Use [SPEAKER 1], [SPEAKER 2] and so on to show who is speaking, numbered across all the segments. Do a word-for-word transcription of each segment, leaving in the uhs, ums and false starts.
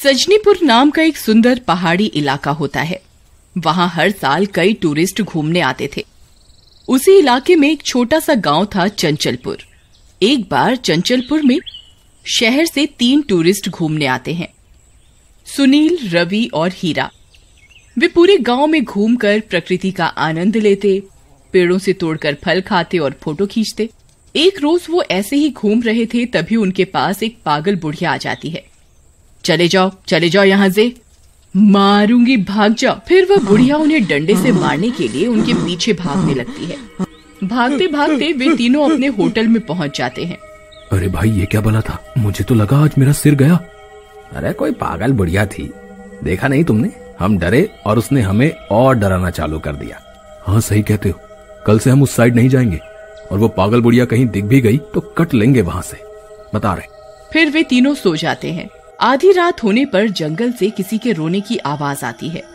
[SPEAKER 1] सजनीपुर नाम का एक सुंदर पहाड़ी इलाका होता है। वहाँ हर साल कई टूरिस्ट घूमने आते थे। उसी इलाके में एक छोटा सा गांव था, चंचलपुर। एक बार चंचलपुर में शहर से तीन टूरिस्ट घूमने आते हैं, सुनील, रवि और हीरा। वे पूरे गांव में घूमकर प्रकृति का आनंद लेते, पेड़ों से तोड़कर फल खाते और फोटो खींचते। एक रोज वो ऐसे ही घूम रहे थे, तभी उनके पास एक पागल बुढ़िया आ जाती है। चले जाओ, चले जाओ यहाँ से, मारूंगी, भाग जाओ। फिर वह बुढ़िया उन्हें डंडे से मारने के लिए उनके पीछे भागने लगती है। भागते भागते वे तीनों अपने होटल में पहुँच जाते हैं।
[SPEAKER 2] अरे भाई, ये क्या बला था? मुझे तो लगा आज मेरा सिर गया।
[SPEAKER 3] अरे कोई पागल बुढ़िया थी, देखा नहीं तुमने? हम डरे और उसने हमें और डराना चालू कर दिया।
[SPEAKER 2] हाँ सही कहते हो, कल से हम उस साइड नहीं जाएंगे, और वो पागल बुढ़िया कहीं दिख भी गई तो कट लेंगे वहाँ से, बता रहे।
[SPEAKER 1] फिर वे तीनों सो जाते हैं। आधी रात होने पर जंगल से किसी के रोने की आवाज आती है।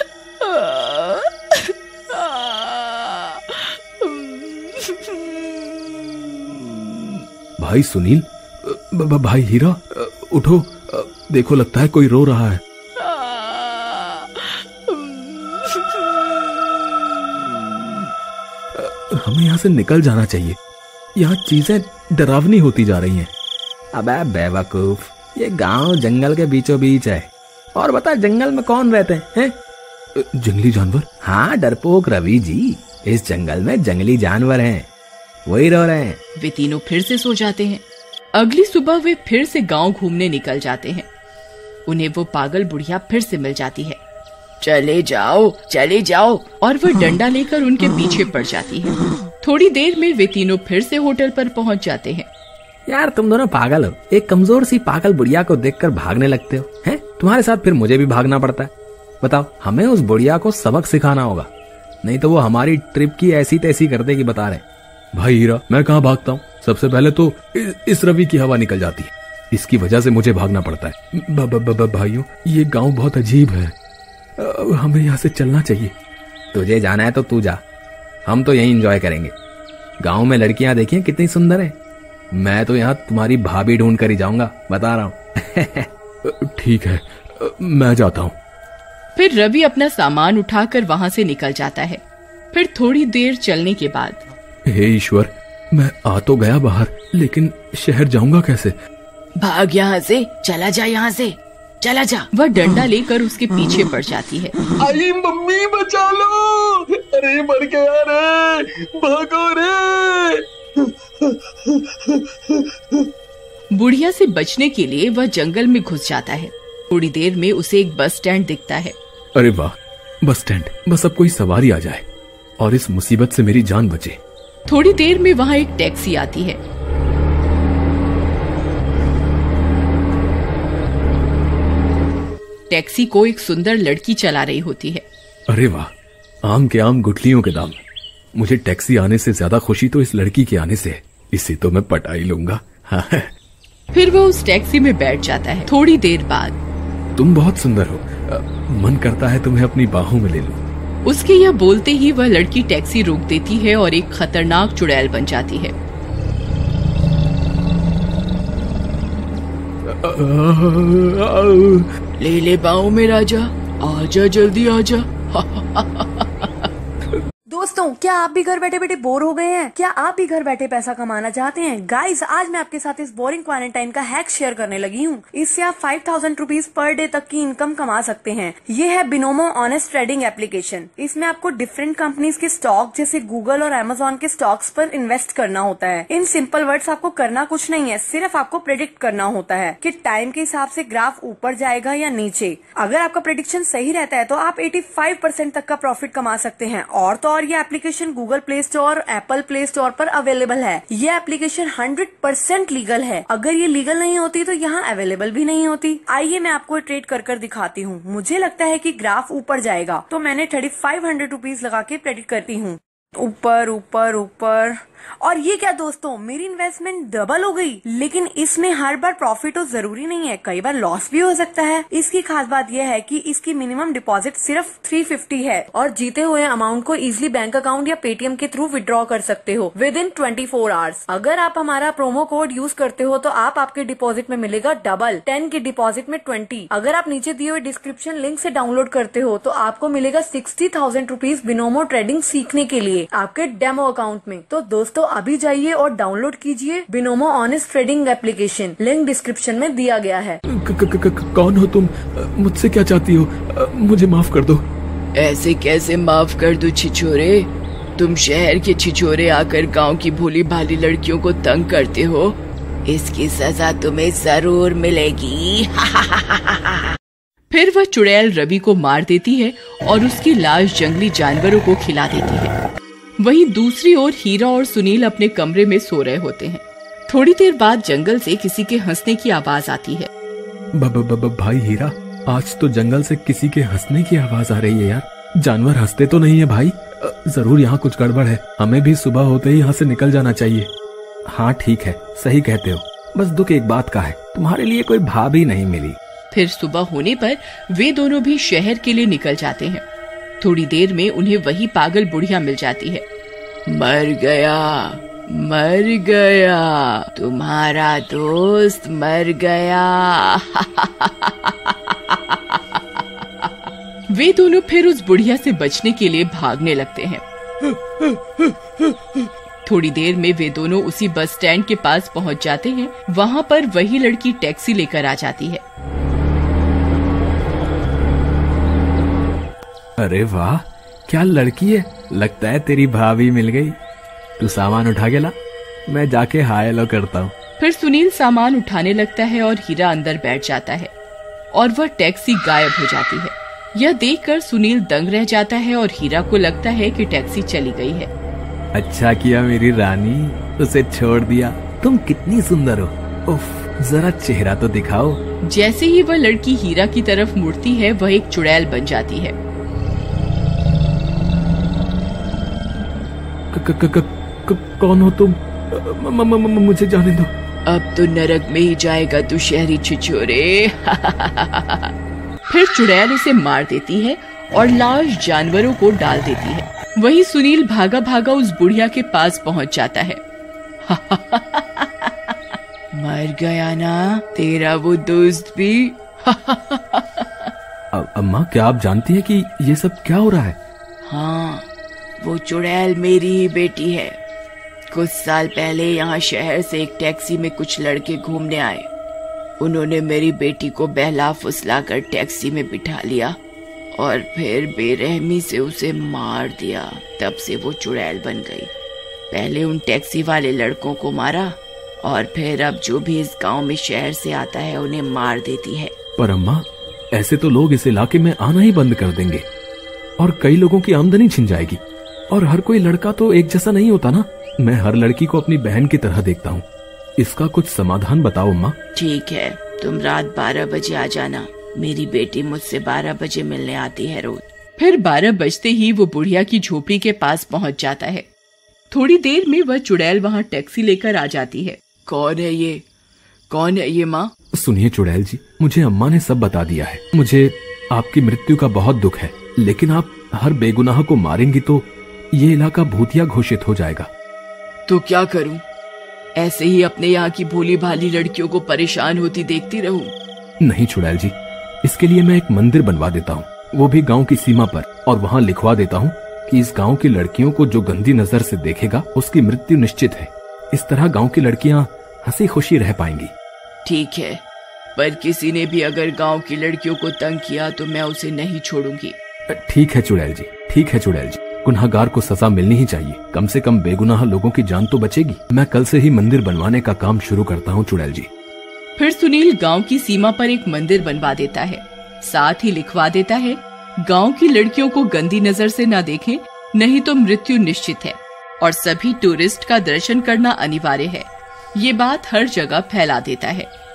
[SPEAKER 2] भाई सुनील, भाई हीरा, उठो, देखो लगता है कोई रो रहा है। हमें यहाँ से निकल जाना चाहिए, यहाँ चीजें डरावनी होती जा रही हैं।
[SPEAKER 3] अबे बेवकूफ, ये गांव जंगल के बीचों बीच है। और बता, जंगल में कौन रहते हैं, हैं?
[SPEAKER 2] जंगली जानवर।
[SPEAKER 3] हाँ डरपोक रवि जी, इस जंगल में जंगली जानवर हैं, वही रो रहे हैं।
[SPEAKER 1] वे तीनों फिर से सो जाते हैं। अगली सुबह वे फिर से गांव घूमने निकल जाते हैं। उन्हें वो पागल बुढ़िया फिर से मिल जाती है। चले जाओ, चले जाओ, और वह डंडा लेकर उनके पीछे पड़ जाती है। थोड़ी देर में वे तीनों फिर से होटल पर पहुंच जाते हैं।
[SPEAKER 3] यार तुम दोनों पागल हो, एक कमजोर सी पागल बुढ़िया को देखकर भागने लगते हो, हैं? तुम्हारे साथ फिर मुझे भी भागना पड़ता है। बताओ, हमें उस बुढ़िया को सबक सिखाना होगा, नहीं तो वो हमारी ट्रिप की ऐसी तैसी कर देगी, बता रहे।
[SPEAKER 2] भाई हीरा, मैं कहाँ भागता हूँ, सबसे पहले तो इस, इस रवि की हवा निकल जाती है, इसकी वजह से मुझे भागना पड़ता है। ब, ब, ब, ब, भाइयों, ये गाँव बहुत अजीब है, हमें यहाँ से चलना चाहिए।
[SPEAKER 3] तुझे जाना है तो तू जा, हम तो यही एंजॉय करेंगे। गांव में लड़कियां देखिए कितनी सुंदर है। मैं तो यहाँ तुम्हारी भाभी ढूंढ कर ही जाऊंगा, बता रहा हूँ।
[SPEAKER 2] ठीक है, मैं जाता हूँ।
[SPEAKER 1] फिर रवि अपना सामान उठाकर वहाँ से निकल जाता है। फिर थोड़ी देर चलने के बाद,
[SPEAKER 2] हे ईश्वर, मैं आ तो गया बाहर, लेकिन शहर जाऊंगा कैसे?
[SPEAKER 1] भाग यहाँ से, चला जा यहाँ से, चला जा। वह डंडा लेकर उसके पीछे पड़ जाती है।
[SPEAKER 4] आई मम्मी, बचा लो, अरे मर गया रे, भागो रे।
[SPEAKER 1] बुढ़िया से बचने के लिए वह जंगल में घुस जाता है। थोड़ी देर में उसे एक बस स्टैंड दिखता है।
[SPEAKER 2] अरे वाह, बस स्टैंड, बस अब कोई सवारी आ जाए और इस मुसीबत से मेरी जान बचे।
[SPEAKER 1] थोड़ी देर में वहाँ एक टैक्सी आती है। टैक्सी को एक सुंदर लड़की चला रही होती है।
[SPEAKER 2] अरे वाह, आम के आम गुठलियों के दाम। मुझे टैक्सी आने से ज्यादा खुशी तो इस लड़की के आने से है, इसे तो मैं पटा ही लूंगा।
[SPEAKER 1] फिर वो उस टैक्सी में बैठ जाता है। थोड़ी देर बाद,
[SPEAKER 2] तुम बहुत सुंदर हो, मन करता है तुम्हें अपनी बाहों में ले लूं।
[SPEAKER 1] उसके यह बोलते ही वह लड़की टैक्सी रोक देती है और एक खतरनाक चुड़ैल बन जाती है। ले ले बाहों में राजा, आजा जल्दी आजा।
[SPEAKER 5] दोस्तों, क्या आप भी घर बैठे बैठे बोर हो गए हैं? क्या आप भी घर बैठे पैसा कमाना चाहते हैं? गाइस, आज मैं आपके साथ इस बोरिंग क्वारंटाइन का हैक शेयर करने लगी हूँ। इससे आप five thousand rupees per day तक की इनकम कमा सकते हैं। ये है बिनोमो ऑनेस्ट ट्रेडिंग एप्लीकेशन। इसमें आपको डिफरेंट कंपनीज के स्टॉक जैसे गूगल और अमेजोन के स्टॉक्स पर इन्वेस्ट करना होता है। इन सिंपल वर्ड्स, आपको करना कुछ नहीं है, सिर्फ आपको प्रेडिक्ट करना होता है कि टाइम के हिसाब से ग्राफ ऊपर जाएगा या नीचे। अगर आपका प्रेडिक्शन सही रहता है तो आप पचासी परसेंट तक का प्रॉफिट कमा सकते हैं। और तो और ये application Google Play Store, Apple Play Store पर अवेलेबल है। ये एप्लीकेशन हंड्रेड परसेंट लीगल है। अगर ये लीगल नहीं होती तो यहाँ अवेलेबल भी नहीं होती। आइए मैं आपको ट्रेड कर कर दिखाती हूँ। मुझे लगता है कि ग्राफ ऊपर जाएगा तो मैंने थर्टी फाइव हंड्रेड रुपीज लगा के प्रेडिक्ट करती हूँ। ऊपर ऊपर ऊपर। और ये क्या दोस्तों, मेरी इन्वेस्टमेंट डबल हो गई। लेकिन इसमें हर बार प्रॉफिट हो जरूरी नहीं है, कई बार लॉस भी हो सकता है। इसकी खास बात यह है कि इसकी मिनिमम डिपॉजिट सिर्फ तीन सौ पचास है और जीते हुए अमाउंट को इजीली बैंक अकाउंट या पेटीएम के थ्रू विड्रॉ कर सकते हो विद इन चौबीस आवर्स। अगर आप हमारा प्रोमो कोड यूज करते हो तो आप आपके डिपॉजिट में मिलेगा डबल, टेन के डिपॉजिट में ट्वेंटी। अगर आप नीचे दिए हुए डिस्क्रिप्शन लिंक से डाउनलोड करते हो तो आपको मिलेगा sixty thousand rupees Binomo trading सीखने के लिए आपके डेमो अकाउंट में। तो दोस्तों अभी जाइए और डाउनलोड कीजिए Binomo honest trading application, link description में दिया गया है।
[SPEAKER 2] क, क, क, क, कौन हो तुम? मुझसे क्या चाहती हो? मुझे माफ कर दो।
[SPEAKER 1] ऐसे कैसे माफ कर दूं छिछोरे? तुम शहर के छिछोरे आकर गांव की भोली भाली लड़कियों को तंग करते हो, इसकी सजा तुम्हें जरूर मिलेगी। फिर वह चुड़ैल रवि को मार देती है और उसकी लाश जंगली जानवरों को खिला देती है। वहीं दूसरी ओर हीरा और सुनील अपने कमरे में सो रहे होते हैं। थोड़ी देर बाद जंगल से किसी के हंसने की आवाज आती है।
[SPEAKER 2] ब, ब, ब, ब, भाई हीरा, आज तो जंगल से किसी के हंसने की आवाज आ रही है यार। जानवर हंसते तो नहीं है भाई? जरूर यहाँ कुछ गड़बड़ है, हमें भी सुबह होते ही यहाँ से निकल जाना चाहिए। हाँ ठीक है, सही कहते हो। बस दुख एक बात का है, तुम्हारे लिए कोई भाभी नहीं मिली।
[SPEAKER 1] फिर सुबह होने पर वे दोनों भी शहर के लिए निकल जाते हैं। थोड़ी देर में उन्हें वही पागल बुढ़िया मिल जाती है। मर गया, मर गया, तुम्हारा दोस्त मर गया। वे दोनों फिर उस बुढ़िया से बचने के लिए भागने लगते हैं। थोड़ी देर में वे दोनों उसी बस स्टैंड के पास पहुंच जाते हैं। वहां पर वही लड़की टैक्सी लेकर आ जाती है।
[SPEAKER 2] अरे वाह, क्या लड़की है, लगता है तेरी भाभी मिल गई। तू सामान उठा के ला, मैं जाके हाय हेलो करता हूँ।
[SPEAKER 1] फिर सुनील सामान उठाने लगता है और हीरा अंदर बैठ जाता है और वह टैक्सी गायब हो जाती है। यह देखकर सुनील दंग रह जाता है और हीरा को लगता है कि टैक्सी चली गई है।
[SPEAKER 2] अच्छा किया मेरी रानी, उसे छोड़ दिया। तुम कितनी सुंदर हो, उफ, जरा चेहरा तो दिखाओ।
[SPEAKER 1] जैसे ही वह लड़की हीरा की तरफ मुड़ती है वह एक चुड़ैल बन जाती है।
[SPEAKER 2] क, क, क, क, कौन हो तुम? म, म, म, मुझे जाने दो।
[SPEAKER 1] अब तो नरक में ही जाएगा तू शहरी छिछोरे। फिर चुड़ैल उसे मार देती है और लाश जानवरों को डाल देती है। वहीं सुनील भागा भागा उस बुढ़िया के पास पहुंच जाता है। मर गया ना तेरा वो दोस्त भी।
[SPEAKER 2] अम्मा, क्या आप जानती हैं कि ये सब क्या हो रहा है?
[SPEAKER 1] हाँ, वो चुड़ैल मेरी ही बेटी है। कुछ साल पहले यहाँ शहर से एक टैक्सी में कुछ लड़के घूमने आए। उन्होंने मेरी बेटी को बहला फुसला कर टैक्सी में बिठा लिया और फिर बेरहमी से उसे मार दिया। तब से वो चुड़ैल बन गई। पहले उन टैक्सी वाले लड़कों को मारा और फिर अब जो भी इस गांव में शहर से आता है उन्हें मार देती है।
[SPEAKER 2] पर अम्मा, ऐसे तो लोग इस इलाके में आना ही बंद कर देंगे और कई लोगों की आमदनी छिन जाएगी। और हर कोई लड़का तो एक जैसा नहीं होता ना। मैं हर लड़की को अपनी बहन की तरह देखता हूँ। इसका कुछ समाधान बताओ अम्मा।
[SPEAKER 1] ठीक है, तुम रात बारह बजे आ जाना। मेरी बेटी मुझसे बारह बजे मिलने आती है रोज। फिर बारह बजते ही वो बुढ़िया की झोपड़ी के पास पहुंच जाता है। थोड़ी देर में वह चुड़ैल वहाँ टैक्सी लेकर आ जाती है। कौन है ये? कौन है ये माँ?
[SPEAKER 2] सुनिए चुड़ैल जी, मुझे अम्मा ने सब बता दिया है। मुझे आपकी मृत्यु का बहुत दुख है, लेकिन आप हर बेगुनाह को मारेंगी तो ये इलाका भूतिया घोषित हो जाएगा।
[SPEAKER 1] तो क्या करूं? ऐसे ही अपने यहाँ की भोली भाली लड़कियों को परेशान होती देखती रहूं?
[SPEAKER 2] नहीं चुड़ैल जी, इसके लिए मैं एक मंदिर बनवा देता हूँ, वो भी गांव की सीमा पर, और वहाँ लिखवा देता हूँ कि इस गांव की लड़कियों को जो गंदी नजर से देखेगा उसकी मृत्यु निश्चित है। इस तरह गांव की लड़कियाँ हंसी खुशी रह पाएंगी।
[SPEAKER 1] ठीक है, पर किसी ने भी अगर गांव की लड़कियों को तंग किया तो मैं उसे नहीं छोड़ूंगी।
[SPEAKER 2] ठीक है चुड़ैल जी, ठीक है चुड़ैल जी, गुनहगार को सजा मिलनी ही चाहिए। कम से कम बेगुनाह लोगों की जान तो बचेगी। मैं कल से ही मंदिर बनवाने का काम शुरू करता हूँ चुड़ैल जी।
[SPEAKER 1] फिर सुनील गांव की सीमा पर एक मंदिर बनवा देता है। साथ ही लिखवा देता है, गांव की लड़कियों को गंदी नजर से न देखें, नहीं तो मृत्यु निश्चित है और सभी टूरिस्ट का दर्शन करना अनिवार्य है। ये बात हर जगह फैला देता है।